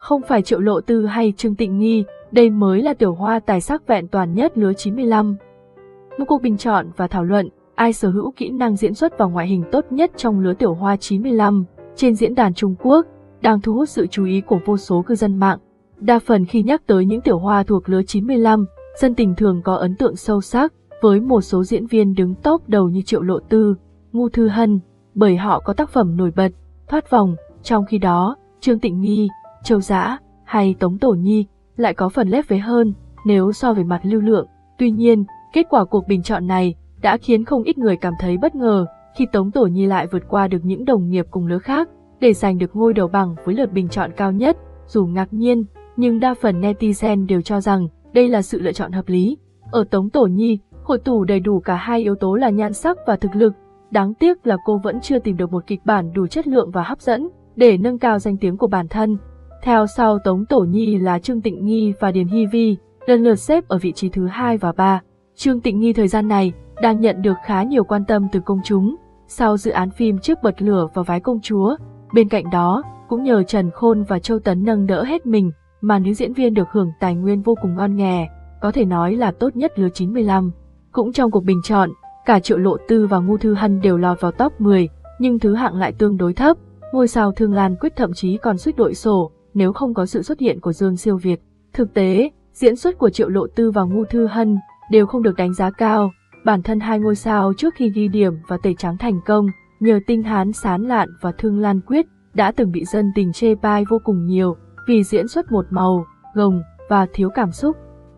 Không phải Triệu Lộ Tư hay Trương Tịnh Nghi, đây mới là tiểu hoa tài sắc vẹn toàn nhất lứa 95. Một cuộc bình chọn và thảo luận, ai sở hữu kỹ năng diễn xuất và ngoại hình tốt nhất trong lứa tiểu hoa 95, trên diễn đàn Trung Quốc, đang thu hút sự chú ý của vô số cư dân mạng. Đa phần khi nhắc tới những tiểu hoa thuộc lứa 95, dân tình thường có ấn tượng sâu sắc với một số diễn viên đứng top đầu như Triệu Lộ Tư, Ngô Thư Hân, bởi họ có tác phẩm nổi bật, thoát vòng, trong khi đó, Trương Tịnh Nghi, Châu Dã hay Tống Tổ Nhi lại có phần lép vế hơn nếu so về mặt lưu lượng. Tuy nhiên, kết quả cuộc bình chọn này đã khiến không ít người cảm thấy bất ngờ khi Tống Tổ Nhi lại vượt qua được những đồng nghiệp cùng lứa khác để giành được ngôi đầu bảng với lượt bình chọn cao nhất. Dù ngạc nhiên, nhưng đa phần netizen đều cho rằng đây là sự lựa chọn hợp lý. Ở Tống Tổ Nhi, hội tụ đầy đủ cả hai yếu tố là nhan sắc và thực lực. Đáng tiếc là cô vẫn chưa tìm được một kịch bản đủ chất lượng và hấp dẫn để nâng cao danh tiếng của bản thân. Theo sau Tống Tổ Nhi là Trương Tịnh Nghi và Điền Hy Vi, lần lượt xếp ở vị trí thứ 2 và 3. Trương Tịnh Nghi thời gian này đang nhận được khá nhiều quan tâm từ công chúng sau dự án phim Trước Bật Lửa và Vái Công Chúa. Bên cạnh đó, cũng nhờ Trần Khôn và Châu Tấn nâng đỡ hết mình mà nữ diễn viên được hưởng tài nguyên vô cùng ngon nghè, có thể nói là tốt nhất lứa 95. Cũng trong cuộc bình chọn, cả Triệu Lộ Tư và Ngô Thư Hân đều lọt vào top 10, nhưng thứ hạng lại tương đối thấp. Ngôi sao Thương Lan Quyết thậm chí còn suýt đội sổ nếu không có sự xuất hiện của Dương Siêu Việt. Thực tế, diễn xuất của Triệu Lộ Tư và Ngô Thư Hân đều không được đánh giá cao. Bản thân hai ngôi sao trước khi ghi điểm và tẩy trắng thành công, nhờ Tinh Hán Sán Lạn và Thương Lan Quyết đã từng bị dân tình chê bai vô cùng nhiều vì diễn xuất một màu, gồng và thiếu cảm xúc.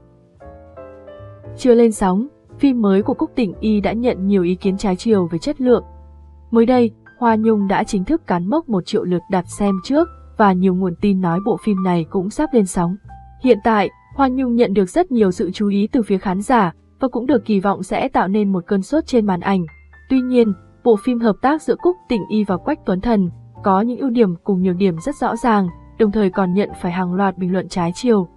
Chưa lên sóng, phim mới của Cúc Tịnh Y đã nhận nhiều ý kiến trái chiều về chất lượng. Mới đây, Hoa Nhung đã chính thức cán mốc 1 triệu lượt đặt xem trước và nhiều nguồn tin nói bộ phim này cũng sắp lên sóng. Hiện tại, Hoa Nhung nhận được rất nhiều sự chú ý từ phía khán giả và cũng được kỳ vọng sẽ tạo nên một cơn sốt trên màn ảnh. Tuy nhiên, bộ phim hợp tác giữa Cúc Tịnh Y và Quách Tuấn Thần có những ưu điểm cùng nhược điểm rất rõ ràng, đồng thời còn nhận phải hàng loạt bình luận trái chiều.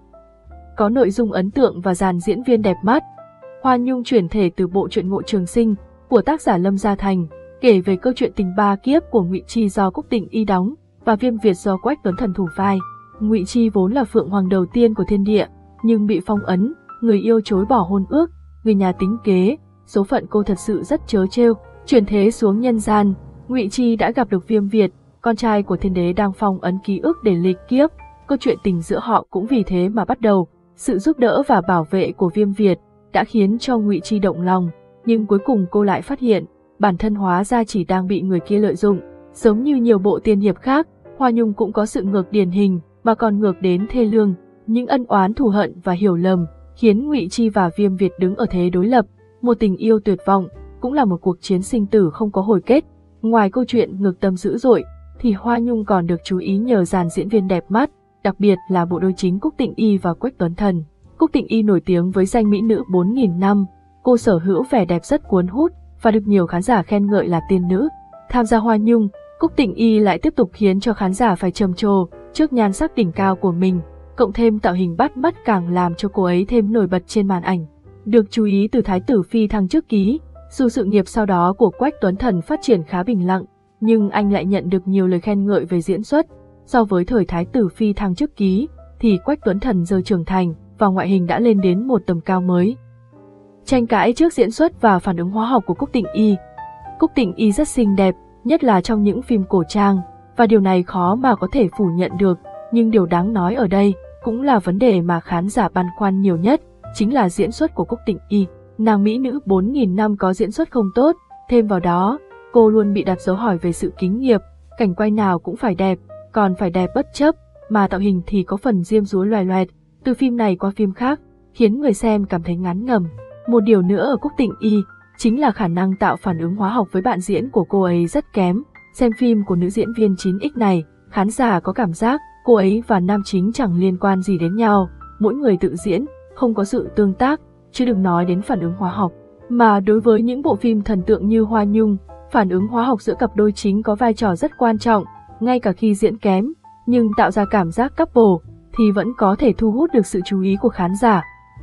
Có nội dung ấn tượng và dàn diễn viên đẹp mắt. Hoa Nhung chuyển thể từ bộ truyện Ngộ Trường Sinh của tác giả Lâm Gia Thành, kể về câu chuyện tình ba kiếp của Ngụy Chi do Cúc Tịnh Y đóng và Viêm Việt do Quách Tuấn Thần thủ vai. Ngụy Chi vốn là phượng hoàng đầu tiên của thiên địa, nhưng bị phong ấn, người yêu chối bỏ hôn ước, người nhà tính kế, số phận cô thật sự rất trớ trêu. Chuyển thế xuống nhân gian, Ngụy Chi đã gặp được Viêm Việt, con trai của thiên đế đang phong ấn ký ức để lịch kiếp. Câu chuyện tình giữa họ cũng vì thế mà bắt đầu. Sự giúp đỡ và bảo vệ của Viêm Việt đã khiến cho Ngụy Chi động lòng, nhưng cuối cùng cô lại phát hiện bản thân hóa ra chỉ đang bị người kia lợi dụng. Giống như nhiều bộ tiên hiệp khác, Hoa Nhung cũng có sự ngược điển hình mà còn ngược đến thê lương. Những ân oán thù hận và hiểu lầm khiến Ngụy Chi và Viêm Việt đứng ở thế đối lập. Một tình yêu tuyệt vọng cũng là một cuộc chiến sinh tử không có hồi kết. Ngoài câu chuyện ngược tâm dữ dội, thì Hoa Nhung còn được chú ý nhờ dàn diễn viên đẹp mắt, đặc biệt là bộ đôi chính Cúc Tịnh Y và Quách Tuấn Thần. Cúc Tịnh Y nổi tiếng với danh mỹ nữ 4000 năm, cô sở hữu vẻ đẹp rất cuốn hút và được nhiều khán giả khen ngợi là tiên nữ. Tham gia Hoa Nhung, Cúc Tịnh Y lại tiếp tục khiến cho khán giả phải trầm trồ trước nhan sắc đỉnh cao của mình, cộng thêm tạo hình bắt mắt càng làm cho cô ấy thêm nổi bật trên màn ảnh. Được chú ý từ Thái tử Phi Thăng Trước Ký, dù sự nghiệp sau đó của Quách Tuấn Thần phát triển khá bình lặng, nhưng anh lại nhận được nhiều lời khen ngợi về diễn xuất. So với thời Thái tử Phi Thăng Trước Ký, thì Quách Tuấn Thần giờ trưởng thành và ngoại hình đã lên đến một tầm cao mới. Tranh cãi trước diễn xuất và phản ứng hóa học của Cúc Tịnh Y. Cúc Tịnh Y rất xinh đẹp, nhất là trong những phim cổ trang, và điều này khó mà có thể phủ nhận được, nhưng điều đáng nói ở đây cũng là vấn đề mà khán giả băn khoăn nhiều nhất, chính là diễn xuất của Cúc Tịnh Y. Nàng mỹ nữ 4000 năm có diễn xuất không tốt, thêm vào đó, cô luôn bị đặt dấu hỏi về sự kính nghiệp, cảnh quay nào cũng phải đẹp, còn phải đẹp bất chấp, mà tạo hình thì có phần diêm dúa loè loẹt, từ phim này qua phim khác, khiến người xem cảm thấy ngán ngẩm. Một điều nữa ở Cúc Tịnh Y chính là khả năng tạo phản ứng hóa học với bạn diễn của cô ấy rất kém. Xem phim của nữ diễn viên 9X này, khán giả có cảm giác cô ấy và nam chính chẳng liên quan gì đến nhau, mỗi người tự diễn, không có sự tương tác, chứ đừng nói đến phản ứng hóa học. Mà đối với những bộ phim thần tượng như Hoa Nhung, phản ứng hóa học giữa cặp đôi chính có vai trò rất quan trọng, ngay cả khi diễn kém, nhưng tạo ra cảm giác couple thì vẫn có thể thu hút được sự chú ý của khán giả.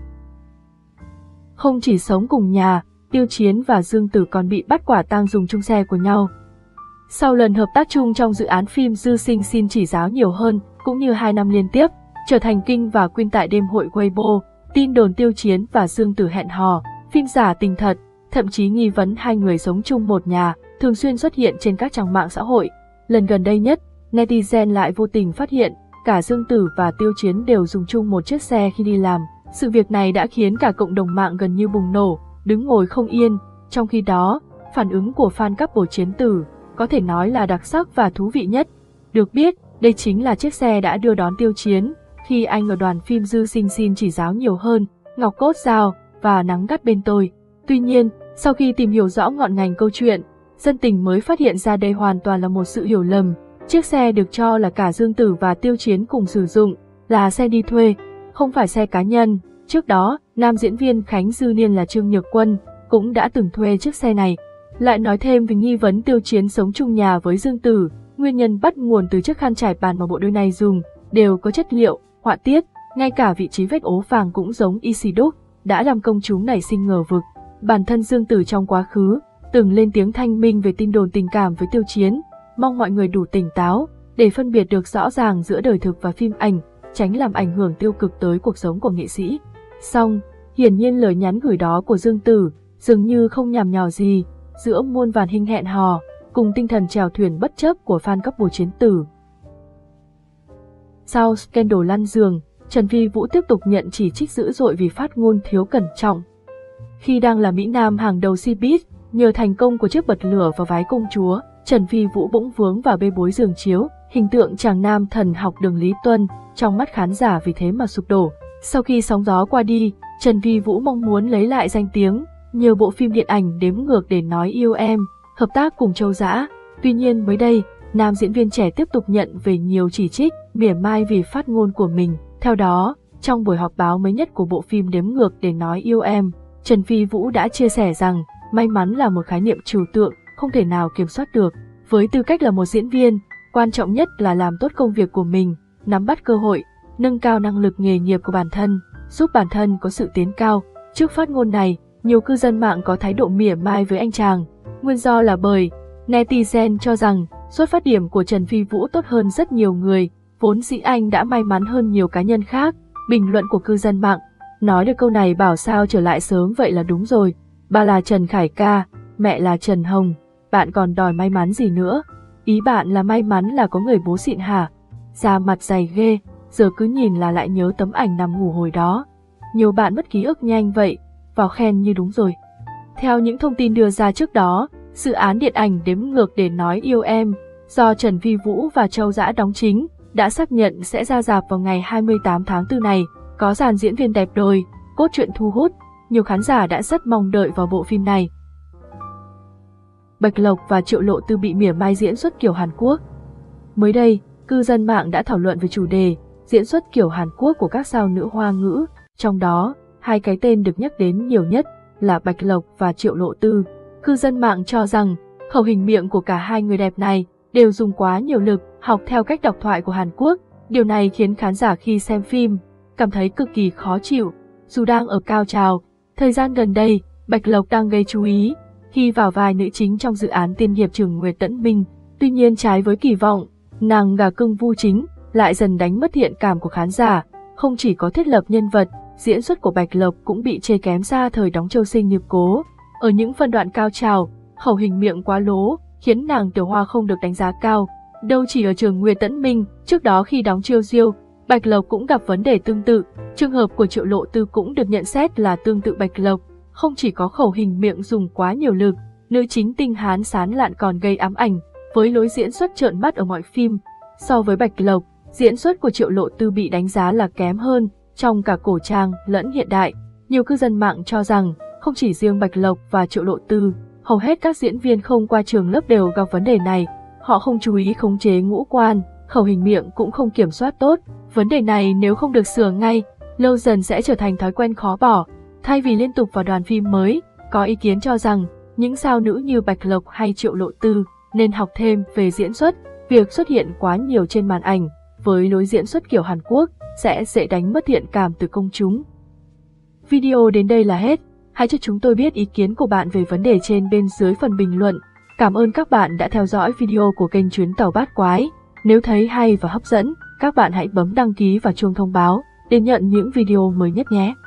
Không chỉ sống cùng nhà, Tiêu Chiến và Dương Tử còn bị bắt quả tang dùng chung xe của nhau. Sau lần hợp tác chung trong dự án phim Dư Sinh xin chỉ giáo nhiều hơn, cũng như 2 năm liên tiếp, trở thành King và Queen tại đêm hội Weibo, tin đồn Tiêu Chiến và Dương Tử hẹn hò, phim giả tình thật, thậm chí nghi vấn hai người sống chung một nhà, thường xuyên xuất hiện trên các trang mạng xã hội. Lần gần đây nhất, netizen lại vô tình phát hiện cả Dương Tử và Tiêu Chiến đều dùng chung một chiếc xe khi đi làm. Sự việc này đã khiến cả cộng đồng mạng gần như bùng nổ, đứng ngồi không yên. Trong khi đó, phản ứng của fan couple Chiến Tử có thể nói là đặc sắc và thú vị nhất. Được biết, đây chính là chiếc xe đã đưa đón Tiêu Chiến khi anh ở đoàn phim Dư Sinh xin chỉ giáo nhiều hơn, Ngọc Cốt Dao và Nắng Gắt Bên Tôi. Tuy nhiên, sau khi tìm hiểu rõ ngọn ngành câu chuyện, dân tình mới phát hiện ra đây hoàn toàn là một sự hiểu lầm. Chiếc xe được cho là cả Dương Tử và Tiêu Chiến cùng sử dụng, là xe đi thuê, không phải xe cá nhân. Trước đó, nam diễn viên Khánh Dư Niên là Trương Nhược Quân cũng đã từng thuê chiếc xe này. Lại nói thêm về nghi vấn Tiêu Chiến sống chung nhà với Dương Tử, nguyên nhân bắt nguồn từ chiếc khăn trải bàn mà bộ đôi này dùng, đều có chất liệu, họa tiết, ngay cả vị trí vết ố vàng cũng giống y xì đúc, đã làm công chúng nảy sinh ngờ vực. Bản thân Dương Tử trong quá khứ từng lên tiếng thanh minh về tin đồn tình cảm với Tiêu Chiến, mong mọi người đủ tỉnh táo để phân biệt được rõ ràng giữa đời thực và phim ảnh, tránh làm ảnh hưởng tiêu cực tới cuộc sống của nghệ sĩ. Song, hiển nhiên lời nhắn gửi đó của Dương Tử dường như không nhằm nhò gì, giữa muôn vàn hình hẹn hò, cùng tinh thần chèo thuyền bất chấp của fan couple Chiến Tử. Sau scandal lăn giường, Trần Phi Vũ tiếp tục nhận chỉ trích dữ dội vì phát ngôn thiếu cẩn trọng. Khi đang là mỹ nam hàng đầu showbiz, nhờ thành công của chiếc bật lửa và váy công chúa, Trần Phi Vũ bỗng vướng vào bê bối giường chiếu, hình tượng chàng nam thần học đường Lý Tuân, trong mắt khán giả vì thế mà sụp đổ. Sau khi sóng gió qua đi, Trần Phi Vũ mong muốn lấy lại danh tiếng, nhờ bộ phim điện ảnh Đếm Ngược Để Nói Yêu Em, hợp tác cùng Châu Dã. Tuy nhiên mới đây, nam diễn viên trẻ tiếp tục nhận về nhiều chỉ trích, mỉa mai vì phát ngôn của mình. Theo đó, trong buổi họp báo mới nhất của bộ phim Đếm Ngược Để Nói Yêu Em, Trần Phi Vũ đã chia sẻ rằng may mắn là một khái niệm trừu tượng, không thể nào kiểm soát được. Với tư cách là một diễn viên, quan trọng nhất là làm tốt công việc của mình, nắm bắt cơ hội, nâng cao năng lực nghề nghiệp của bản thân, giúp bản thân có sự tiến cao. Trước phát ngôn này, nhiều cư dân mạng có thái độ mỉa mai với anh chàng. Nguyên do là bởi netizen cho rằng xuất phát điểm của Trần Phi Vũ tốt hơn rất nhiều người, vốn dĩ anh đã may mắn hơn nhiều cá nhân khác. Bình luận của cư dân mạng: nói được câu này bảo sao trở lại sớm vậy là đúng rồi. Ba là Trần Khải Ca, mẹ là Trần Hồng, bạn còn đòi may mắn gì nữa? Ý bạn là may mắn là có người bố xịn hả? Da mặt dày ghê, giờ cứ nhìn là lại nhớ tấm ảnh nằm ngủ hồi đó. Nhiều bạn mất ký ức nhanh vậy, vào khen như đúng rồi. Theo những thông tin đưa ra trước đó, dự án điện ảnh Đếm Ngược Để Nói Yêu Em, do Trần Phi Vũ và Châu Dã đóng chính, đã xác nhận sẽ ra rạp vào ngày 28 tháng 4 này, có dàn diễn viên đẹp đôi, cốt truyện thu hút, nhiều khán giả đã rất mong đợi vào bộ phim này. Bạch Lộc và Triệu Lộ Tư bị mỉa mai diễn xuất kiểu Hàn Quốc. Mới đây, cư dân mạng đã thảo luận về chủ đề diễn xuất kiểu Hàn Quốc của các sao nữ Hoa ngữ, trong đó, hai cái tên được nhắc đến nhiều nhất là Bạch Lộc và Triệu Lộ Tư. Cư dân mạng cho rằng khẩu hình miệng của cả hai người đẹp này đều dùng quá nhiều lực, học theo cách đọc thoại của Hàn Quốc. Điều này khiến khán giả khi xem phim cảm thấy cực kỳ khó chịu. Dù đang ở cao trào, thời gian gần đây, Bạch Lộc đang gây chú ý khi vào vai nữ chính trong dự án tiên hiệp Trường Nguyệt Tẫn Minh. Tuy nhiên trái với kỳ vọng, nàng gà cưng Vu Chính lại dần đánh mất thiện cảm của khán giả. Không chỉ có thiết lập nhân vật, diễn xuất của Bạch Lộc cũng bị chê kém xa thời đóng Châu Sinh Nghiệp Cố. Ở những phân đoạn cao trào, khẩu hình miệng quá lố, khiến nàng Tiểu Hoa không được đánh giá cao. Đâu chỉ ở Trường Nguyệt Tẫn Minh, trước đó khi đóng Chiêu Diêu, Bạch Lộc cũng gặp vấn đề tương tự. Trường hợp của Triệu Lộ Tư cũng được nhận xét là tương tự Bạch Lộc, không chỉ có khẩu hình miệng dùng quá nhiều lực, nữ chính tinh hán sán lạn còn gây ám ảnh với lối diễn xuất trợn mắt ở mọi phim. So với Bạch Lộc, diễn xuất của Triệu Lộ Tư bị đánh giá là kém hơn trong cả cổ trang lẫn hiện đại. Nhiều cư dân mạng cho rằng không chỉ riêng Bạch Lộc và Triệu Lộ Tư, hầu hết các diễn viên không qua trường lớp đều gặp vấn đề này. Họ không chú ý khống chế ngũ quan, khẩu hình miệng cũng không kiểm soát tốt. Vấn đề này nếu không được sửa ngay, lâu dần sẽ trở thành thói quen khó bỏ. Thay vì liên tục vào đoàn phim mới, có ý kiến cho rằng những sao nữ như Bạch Lộc hay Triệu Lộ Tư nên học thêm về diễn xuất. Việc xuất hiện quá nhiều trên màn ảnh với lối diễn xuất kiểu Hàn Quốc sẽ dễ đánh mất thiện cảm từ công chúng. Video đến đây là hết. Hãy cho chúng tôi biết ý kiến của bạn về vấn đề trên bên dưới phần bình luận. Cảm ơn các bạn đã theo dõi video của kênh Chuyến Tàu Bát Quái. Nếu thấy hay và hấp dẫn, các bạn hãy bấm đăng ký và chuông thông báo để nhận những video mới nhất nhé.